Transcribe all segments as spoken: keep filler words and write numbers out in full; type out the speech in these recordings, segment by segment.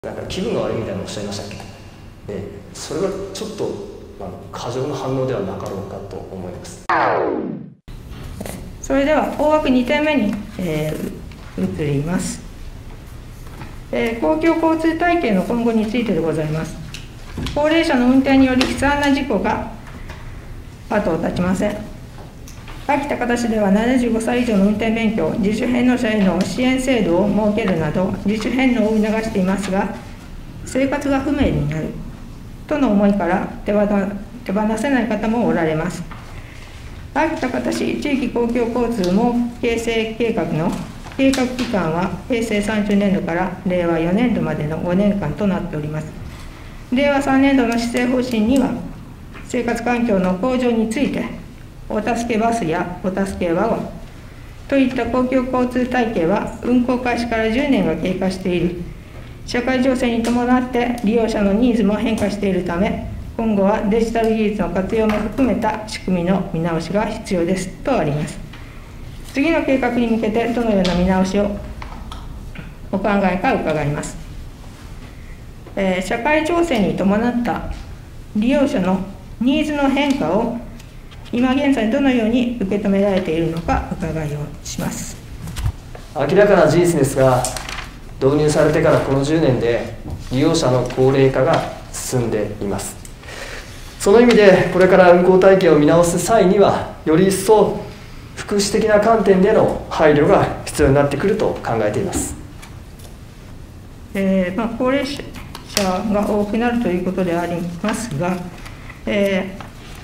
なんか気分が悪いみたいなのをおっしゃいましたっけ。でそれはちょっとあの過剰な反応ではなかろうかと思います。 それでは大枠にてんめに、えー、移ります、えー、公共交通体系の今後についてでございます。高齢者の運転により悲惨な事故が後を絶ちません。秋田方市ではななじゅうごさい以上の運転免許、自主返納者への支援制度を設けるなど自主返納を促していますが、生活が不明になるとの思いから手放手放せない方もおられます。秋田方市地域公共交通網形成計画の計画期間はへいせいさんじゅうねんどかられいわよねんどまでのごねんかんとなっております。れいわさんねんどの施政方針には、生活環境の向上についてお助けバスやお助けワゴンといった公共交通体系は運行開始からじゅうねんが経過している。社会情勢に伴って利用者のニーズも変化しているため、今後はデジタル技術の活用も含めた仕組みの見直しが必要ですとあります。次の計画に向けてどのような見直しをお考えか伺います。えー、社会情勢に伴った利用者のニーズの変化を今現在どのように受け止められているのか伺いをします。 明らかな事実ですが、導入されてからこのじゅうねんで利用者の高齢化が進んでいます。その意味でこれから運行体系を見直す際には、より一層福祉的な観点での配慮が必要になってくると考えています。 えーまあ、高齢者が多くなるということでありますが、え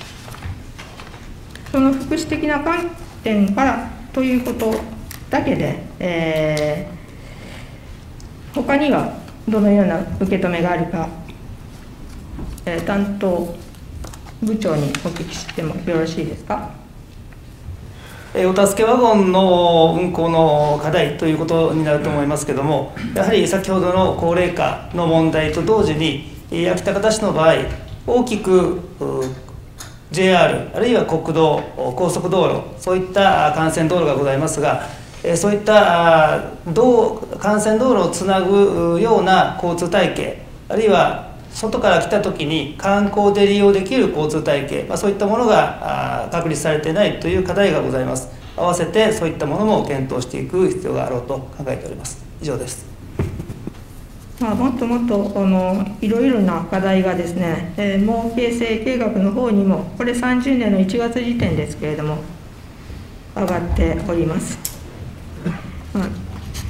ー、その福祉的な観点からということだけで、えー、他にはどのような受け止めがあるか、えー、担当部長にお聞きしてもよろしいですか。 お助けワゴンの運行の課題ということになると思いますけれども、やはり先ほどの高齢化の問題と同時に、秋田方市の場合、大きく ジェイアール、あるいは国道、高速道路、そういった幹線道路がございますが、そういった道幹線道路をつなぐような交通体系、あるいは外から来たときに観光で利用できる交通体系、まあ、そういったものが確立されていないという課題がございます。合わせてそういったものも検討していく必要があろうと考えております。以上です。 まあ、もっともっとあのいろいろな課題がですね、えー、網形成計画の方にも、これさんじゅうねんのいちがつ時点ですけれども、上がっております。まあ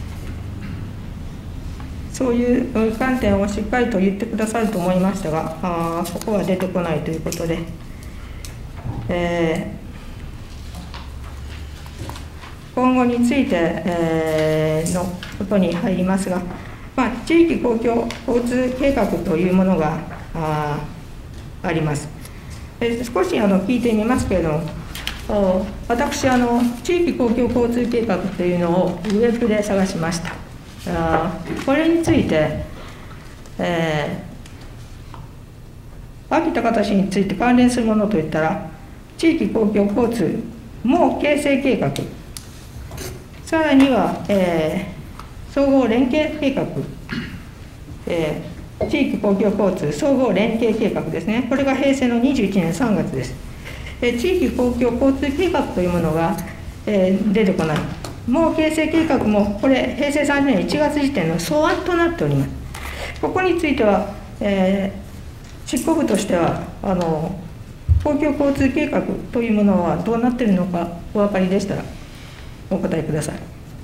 そういう観点をしっかりと言ってくださると思いましたが、あそこは出てこないということで、えー、今後について、えー、のことに入りますが、まあ、地域公共交通計画というものが あ, あります。えー、少しあの聞いてみますけれども、私あの、地域公共交通計画というのをウェブで探しました。これについて、えー、秋田方市について関連するものといったら、地域公共交通網形成計画、さらには、えー、総合連携計画、えー、地域公共交通総合連携計画ですね、これがへいせいのにじゅういちねんさんがつです。えー、地域公共交通計画というものが、えー、出てこない。網形成計画も、これ、へいせいさんじゅうねんいちがつ時点の素案となっております。ここについては、えー、執行部としては、あの公共交通計画というものはどうなっているのか、お分かりでしたら、お答えください。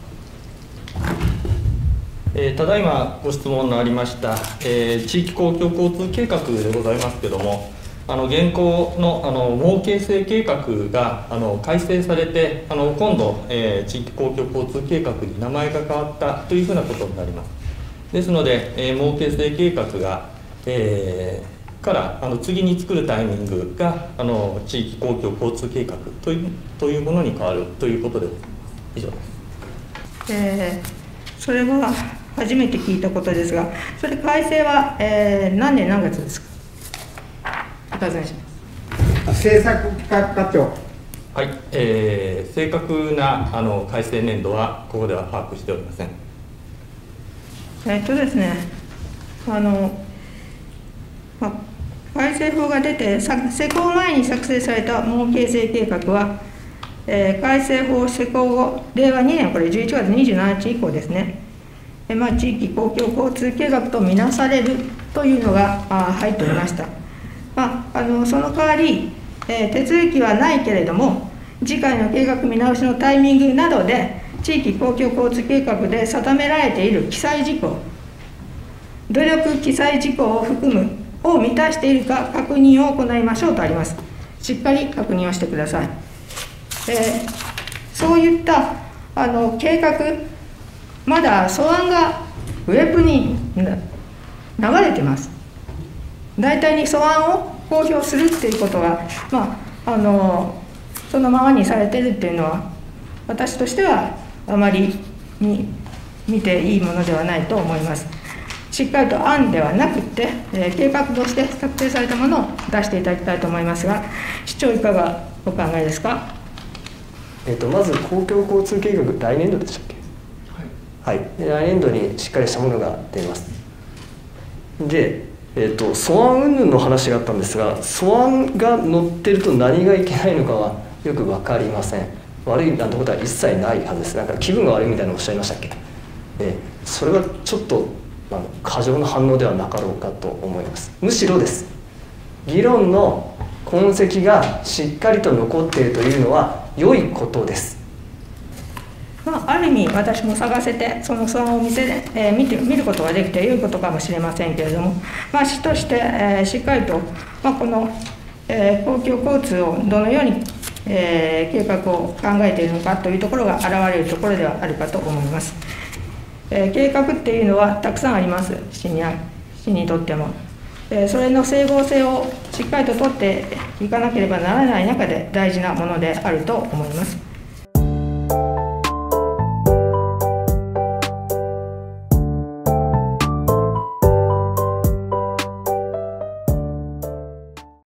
えー、ただいまご質問のありました、えー、地域公共交通計画でございますけれども、あの現行のあの網形成計画があの改正されて、あの今度、えー、地域公共交通計画に名前が変わったというふうなことになります。ですので、えー、網形成計画が、えー、からあの次に作るタイミングがあの地域公共交通計画という、というものに変わるということでございます。以上です。 えー、それは初めて聞いたことですが、それ改正は、えー、何年何月ですか。お尋ねします。 政策企画課長。 はい、えー、正確なあの改正年度はここでは把握しておりません。 えっとですね、 あの、まあ、改正法が出て施行前に作成された網形成計画は、えー、改正法施行後、れいわにねん、これじゅういちがつにじゅうしちにち以降ですね、えーまあ、地域公共交通計画とみなされるというのがあ入っておりました。まあ、あのその代わり、えー、手続きはないけれども、次回の計画見直しのタイミングなどで、地域公共交通計画で定められている記載事項、努力記載事項を含むを満たしているか確認を行いましょうとあります。しっかり確認をしてください。えー、そういったあの計画、まだ素案がウェブに流れてます。大体に素案を公表するっていうことは、まあ、あのそのままにされてるっていうのは、私としてはあまりに見ていいものではないと思います。しっかりと案ではなくて、えー、計画として策定されたものを出していただきたいと思いますが、市長いかがお考えですか。 えー、とまず公共交通計画、来年度でしたっけ。はい、はい、で来年度にしっかりしたものが出ます。で、えー、と素案云々の話があったんですが、素案が載ってると何がいけないのかはよく分かりません。悪いなんてことは一切ないはずです。なんか気分が悪いみたいなのをおっしゃいましたっけ。えー、それはちょっとあの過剰な反応ではなかろうかと思います。むしろです。議論の痕跡がしっかりと残っているというのは良いことです。 まあ、ある意味私も探せてその素案を見せ、えー、見て見ることができて良いことかもしれませんけれども、まあ、市として、えー、しっかりと、まあ、この、えー、公共交通をどのように、えー、計画を考えているのかというところが現れるところではあるかと思います。えー、計画っていうのはたくさんあります。市に、市にとっても、えー、それの整合性をしっかりと取っていかなければならない中で大事なものであると思います。